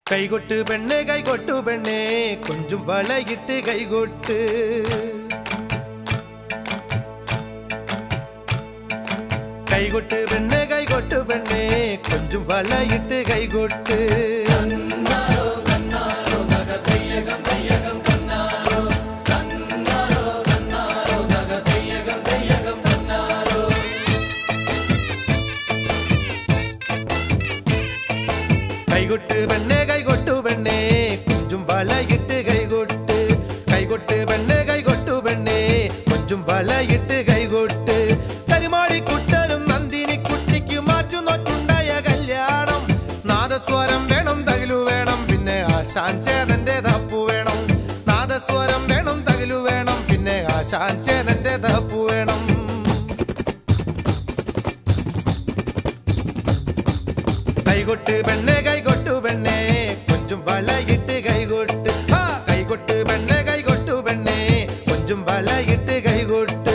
കൈകൊട്ട് പെണ്ണേ കൈകൊട്ടു പെണ്ണേ കൊഞ്ചും വളയിട്ട് കൈകൊട്ട് കൈകൊട്ട് പെണ്ണേ കൈകൊട്ടു പെണ്ണേ കൊഞ്ചും വളയിട്ട് കൈകൊട്ട് കൈകൊട്ട് പെണ്ണേ കൈകൊട്ടു പെണ്ണേ കൊഞ്ചും വളയിട്ട് കൈകൊട്ട് കൈകൊട്ട് പെണ്ണേ കൈകൊട്ടു പെണ്ണേ കൊഞ്ചും വളയിട്ട് കൈകൊട്ട് കരിമാടി കുട്ടനും നന്ദിനി കുട്ടിക്ക് മാറ്റുന്നൊറ്റുണ്ടായ കല്യാണം നാദസ്വരം വേണം തകിലു വേണം പിന്നെ ആശാൻ ചേതന്റെ തപ്പു വേണം നാദസ്വരം വേണം തകിലു വേണം പിന്നെ ആശാൻ ചേതന്റെ തപ്പു വേണം കൈകൊട്ട് പെണ്ണേ കൈകൊട്ടു പെണ്ണേ കൊഞ്ചും വളയിട്ട് കൈകൊട്ട് കൈകൊട്ട് പെണ്ണേ കൈകൊട്ടു പെണ്ണേ കൊഞ്ചും വളയിട്ട് കൈകൊട്ട്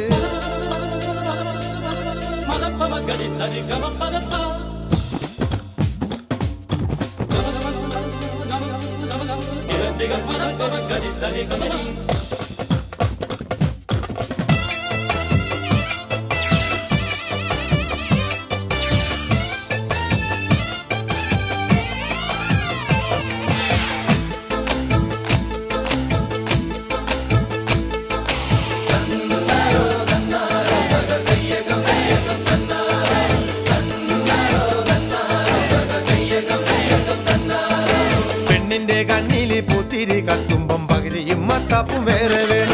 പെണ്ണിന്റെ കണ്ണില് പൂത്തിരി കത്തുമ്പം പകിരിയും മത്താപ്പും വേറെ വേണോ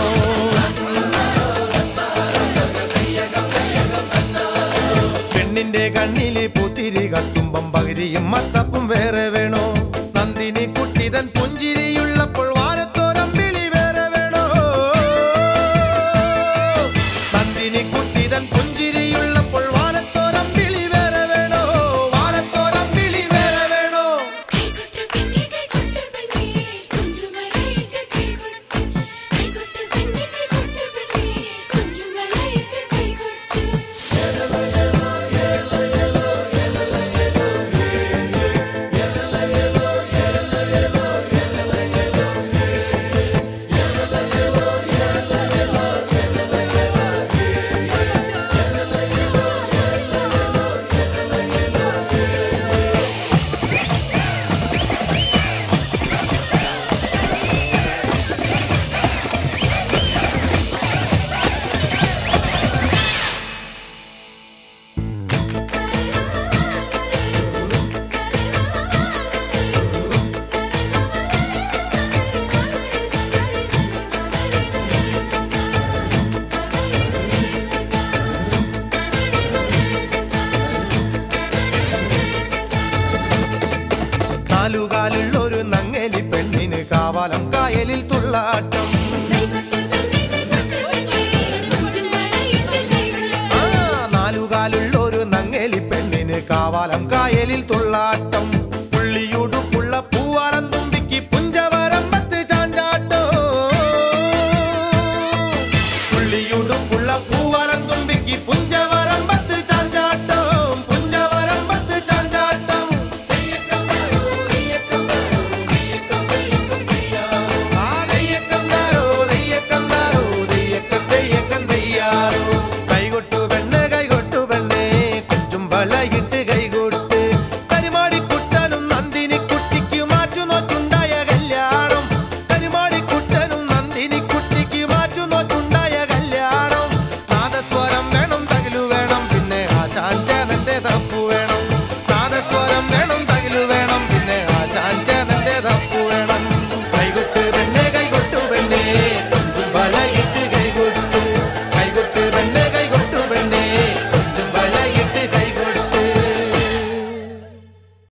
പെണ്ണിന്റെ കണ്ണില് പൂത്തിരി കത്തുമ്പം പകിരിയും മത്താപ്പും വേറെ വേണോ നന്ദിനി കുട്ടിതൻ പുഞ്ചിരിയുള്ളപ്പോൾ വാനത്തോരമ്പിളി വേറെ വേണോ നന്ദിനി കുട്ടിതൻ പുഞ്ചിരിയുള്ളപ്പോൾ വാനത്തോരമ്പിളി വേറെ വേണോ വാനത്തോരമ്പിളി വേറെ വേണോ നാലുകാലുള്ളൊരു നങ്ങേലി പെണ്ണിന് കാവാലം കായലിൽ തുള്ളാട്ടം നാലുകാലുള്ളൊരു നങ്ങേലി പെണ്ണിന് കാവാലം കായലിൽ തുള്ള